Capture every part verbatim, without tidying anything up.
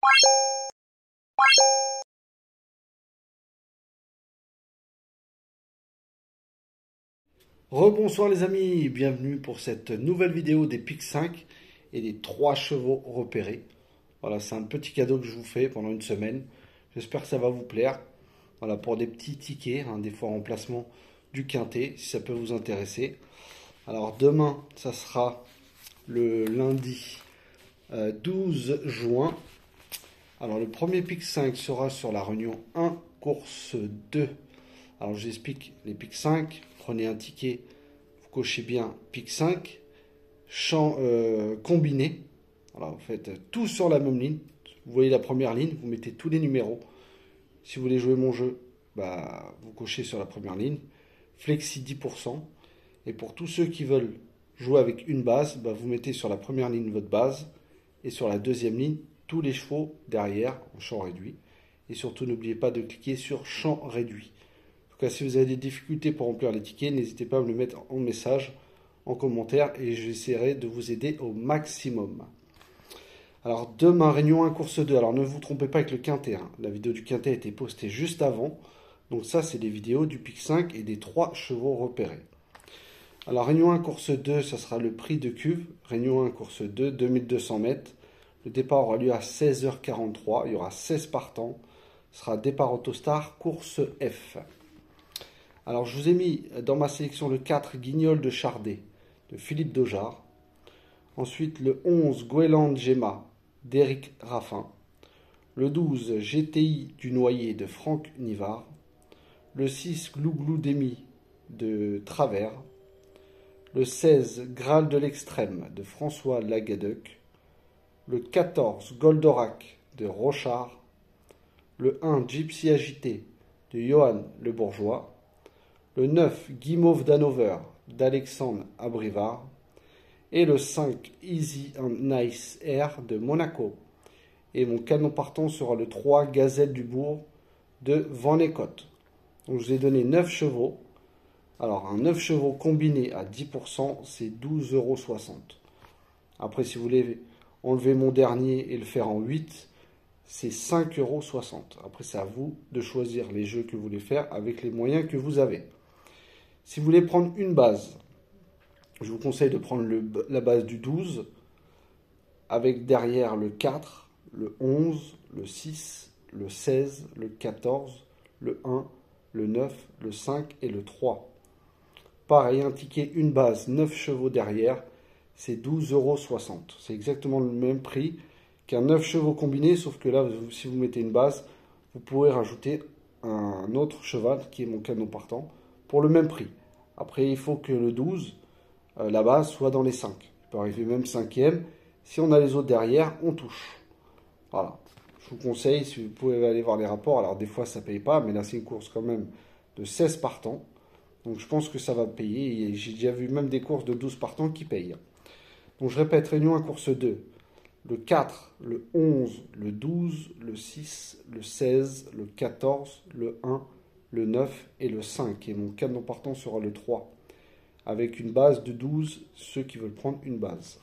Rebonsoir les amis, bienvenue pour cette nouvelle vidéo des pics cinq et des trois chevaux repérés. Voilà, c'est un petit cadeau que je vous fais pendant une semaine. J'espère que ça va vous plaire. Voilà, pour des petits tickets, hein, des fois en remplacement du quintet, si ça peut vous intéresser. Alors demain, ça sera le lundi euh, douze juin. Alors le premier pic cinq sera sur la réunion un, course deux. Alors je vous explique les pics cinq. Prenez un ticket, vous cochez bien pic cinq, champ euh, combiné. Voilà, vous faites tout sur la même ligne. Vous voyez la première ligne, vous mettez tous les numéros. Si vous voulez jouer mon jeu, bah, vous cochez sur la première ligne. Flexi dix pour cent. Et pour tous ceux qui veulent jouer avec une base, bah, vous mettez sur la première ligne votre base. Et sur la deuxième ligne, tous les chevaux derrière en champ réduit. Et surtout, n'oubliez pas de cliquer sur champ réduit. En tout cas, si vous avez des difficultés pour remplir les tickets, n'hésitez pas à me le mettre en message, en commentaire, et j'essaierai de vous aider au maximum. Alors, demain, réunion un, course deux. Alors, ne vous trompez pas avec le quintet. Hein. La vidéo du quintet a été postée juste avant. Donc ça, c'est des vidéos du pic cinq et des trois chevaux repérés. Alors, réunion un, course deux, ça sera le prix de cuve. Réunion un, course deux, deux mille deux cents mètres. Le départ aura lieu à seize heures quarante-trois. Il y aura seize partants. Ce sera départ Autostar, course F. Alors, je vous ai mis dans ma sélection le quatre, Guignol de Chardet, de Philippe Dojard. Ensuite, le onze, Goueland Gemma, d'Éric Raffin. Le douze, G T I du Noyer, de Franck Nivard. Le six, Glouglou Demi, de Travers. Le seize, Graal de l'Extrême, de François Lagadec. Le quatorze, Goldorak, de Rochard. Le un, Gypsy Agité, de Johan Le Bourgeois. Le neuf, Guimauve d'Hanover, d'Alexandre Abrivard. Et le cinq, Easy and Nice Air, de Monaco. Et mon canon partant sera le trois, Gazelle du Bourg, de Van Écotte. Donc je vous ai donné neuf chevaux. Alors un neuf chevaux combiné à dix pour cent, c'est douze euros soixante. Après, si vous voulez enlever mon dernier et le faire en huit, c'est cinq euros soixante. Après, c'est à vous de choisir les jeux que vous voulez faire avec les moyens que vous avez. Si vous voulez prendre une base, je vous conseille de prendre le, la base du douze, avec derrière le quatre, le onze, le six, le seize, le quatorze, le un, le neuf, le cinq et le trois. Pareil, un ticket, une base, neuf chevaux derrière, c'est douze euros soixante. C'est exactement le même prix qu'un neuf chevaux combiné, sauf que là, si vous mettez une base, vous pourrez rajouter un autre cheval, qui est mon canon partant, pour le même prix. Après, il faut que le douze, euh, la base, soit dans les cinq. Il peut arriver même cinquième. Si on a les autres derrière, on touche. Voilà. Je vous conseille, si vous pouvez aller voir les rapports, alors des fois ça ne paye pas, mais là c'est une course quand même de seize partants. Donc je pense que ça va payer. J'ai déjà vu même des courses de douze partants qui payent. Donc je répète, réunion un, course deux. Le quatre, le onze, le douze, le six, le seize, le quatorze, le un, le neuf et le cinq. Et mon canon partant sera le trois. Avec une base de douze, ceux qui veulent prendre une base.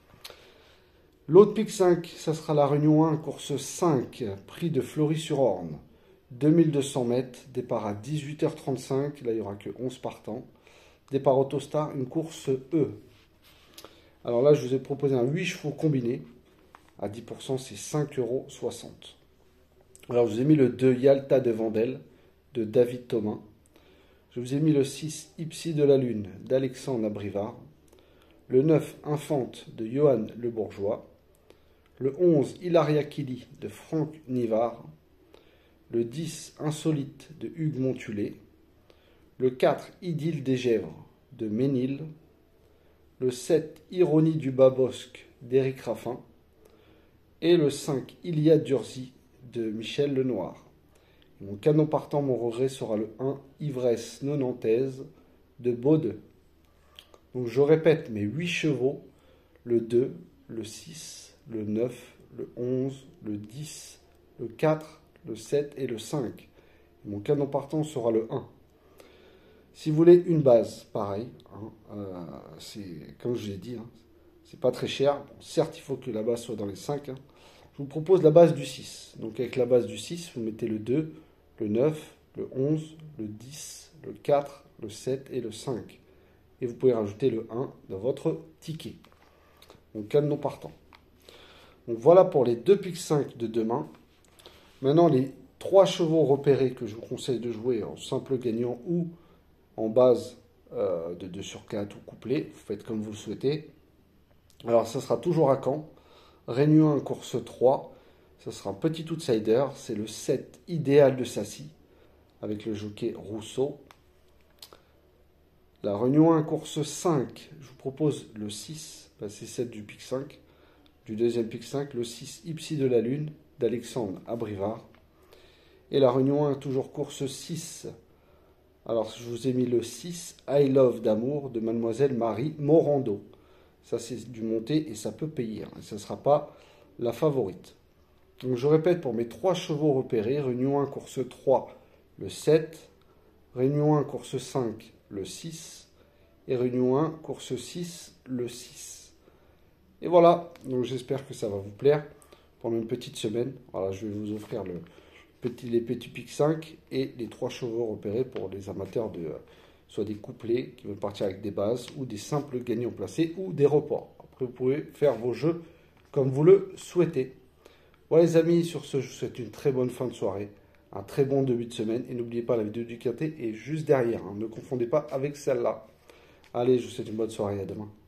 L'autre pic cinq, ça sera la réunion un, course cinq, prix de Fleury-sur-Orne. deux mille deux cents mètres, départ à dix-huit heures trente-cinq. Là, il n'y aura que onze partants. Départ Autostar, une course E. Alors là, je vous ai proposé un huit chevaux combiné. À dix pour cent, c'est cinq euros soixante. Alors, je vous ai mis le deux, Yalta de Vandel, de David Thomas. Je vous ai mis le six, Ipsy de la Lune, d'Alexandre Abrivard. Le neuf, Infante, de Johan Le Bourgeois. Le onze, Hilaria Kili, de Franck Nivard. Le dix, Insolite, de Hugues Montulé. Le quatre, Idylle des Gèvres, de Ménil. Le sept, Ironie du Bas-Bosque, d'Éric Raffin. Et le cinq, Iliade d'Urzy, de Michel Lenoir. Mon canon partant, mon regret, sera le un, Ivresse nonantaise, de Baude. Donc je répète mes huit chevaux, le deux, le six, le neuf, le onze, le dix, le quatre, le sept et le cinq. Et mon canon partant sera le un. Si vous voulez une base, pareil, hein, euh, c'est comme je l'ai dit, hein, c'est pas très cher. Bon, certes, il faut que la base soit dans les cinq. Hein. je vous propose la base du six. Donc avec la base du six, vous mettez le deux, le neuf, le onze, le dix, le quatre, le sept et le cinq. Et vous pouvez rajouter le un dans votre ticket. Donc cadenon partant. Donc voilà pour les deux piques cinq de demain. Maintenant les trois chevaux repérés que je vous conseille de jouer en simple gagnant ou en base euh, de deux sur quatre ou couplé. Vous faites comme vous le souhaitez. Alors ça sera toujours à Caen. Réunion un course trois. Ça sera un petit outsider. C'est le sept idéal de Sassy avec le jockey Rousseau. La Réunion un course cinq. Je vous propose le six. Ben c'est sept du pique cinq. Du deuxième pique cinq. Le six Ipsy de la Lune d'Alexandre Abrivard. Et la Réunion un toujours course six. Alors je vous ai mis le six I Love d'amour de Mademoiselle Marie Morando. Ça c'est du monté et ça peut payer. Hein. Ça ne sera pas la favorite. Donc je répète pour mes trois chevaux repérés. Réunion un course trois, le sept. Réunion un course cinq, le six. Et Réunion un course six, le six. Et voilà. Donc j'espère que ça va vous plaire pendant une petite semaine. Voilà, je vais vous offrir le petit, les petits piques cinq et les trois chevaux repérés pour les amateurs de euh, soit des couplets qui veulent partir avec des bases ou des simples gagnants placés ou des reports. Après vous pouvez faire vos jeux comme vous le souhaitez. Voilà les amis, sur ce je vous souhaite une très bonne fin de soirée, un très bon début de semaine et n'oubliez pas la vidéo du quintet est juste derrière, hein. Ne confondez pas avec celle-là. Allez, je vous souhaite une bonne soirée, à demain.